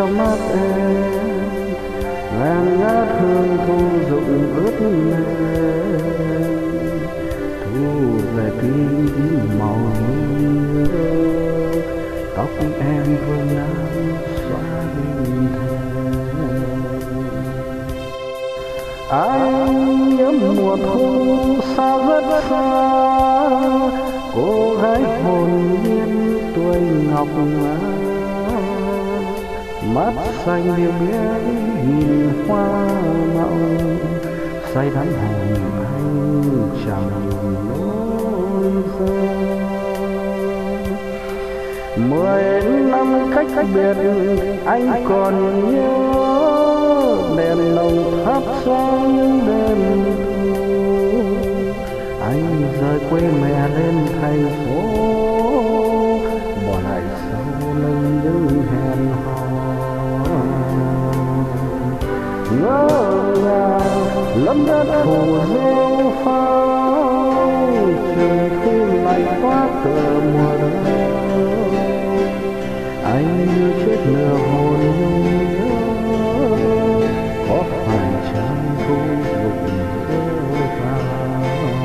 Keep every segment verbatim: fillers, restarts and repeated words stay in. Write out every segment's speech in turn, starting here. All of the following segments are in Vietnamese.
trong mắt em ngàn ngát hương thu rụng ướt nền, thu về tim tím màu nhớ, tóc em vương nắng xóa bên thềm. Anh nhớ mùa thu xa rất xa, cô gái hồn nhiên tuổi ngọc ngà, mắt xanh liêu biết nhìn hoa mộng, say đắm hồn anh chẳng lối ra. Mười năm cách biệt anh còn nhớ, đèn lồng thắp sáng đêm thu. Anh rời quê mẹ lên thành phố, bỏ lại sau lưng những hẹn hò. Ngỡ ngàng lấm đất phủ rêu pháo, chừng khi lạnh quá tựa mùa đông. Anh như chết nửa hồn nhung nhớ, có phải chăng thu rụng rơi vào.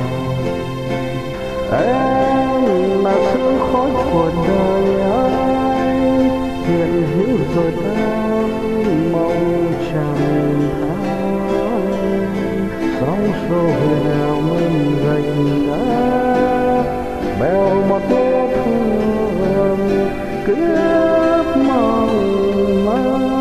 Em là sương khói của đời anh, hiện hữu rồi đang mong chẳng tháng. Sóng xô huyền ảo mơn gành ngã, bèo một nét thương kiếp mong manh.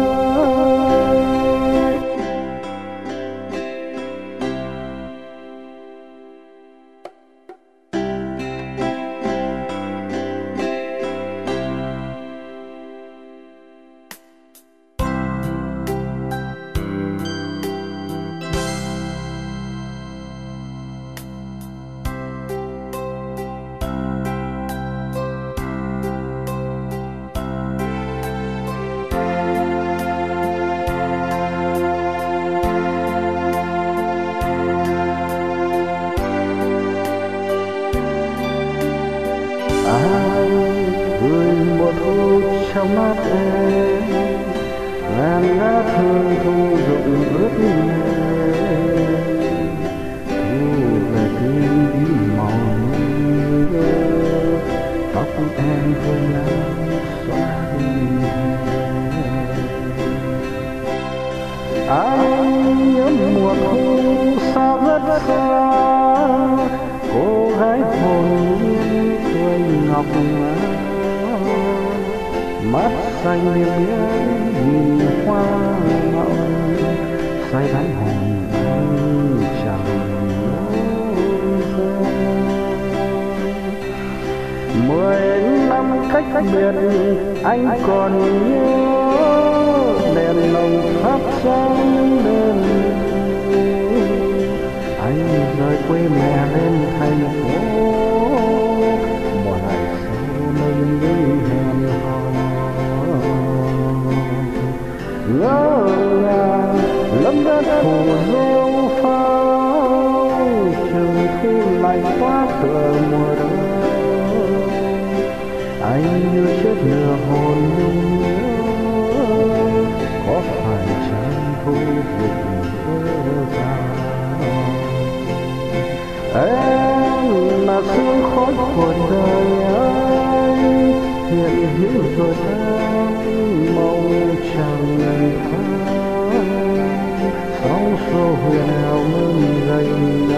Trong mắt em ngàn ngát hương thu rụng ướt nền, thu về tim tím màu nhớ, tóc em vương nắng xóa đi. Anh nhớ mùa thu xa rất xa, cô gái hồn nhiên tuổi ngọc ngà, mắt xanh liêu biết nhìn hoa mộng, say đắm hồn anh chẳng lối ra. Mười năm cách biệt anh còn nhớ, đèn lồng thắp sáng đêm thu. Anh rời quê mẹ lên thành phố, bỏ lại sau lưng những hẹn hò. Ngỡ ngàng lấm đất phủ rêu pháo, chừng khi lạnh quá tựa mùa đông. Anh như chết nửa hồn nhung nhớ, có phải chăng thu rụng rơi vào. Em là sương khói của đời anh, hiện hữu rồi đang mong chẳng tháng. Sóng xô huyền ảo mơn gành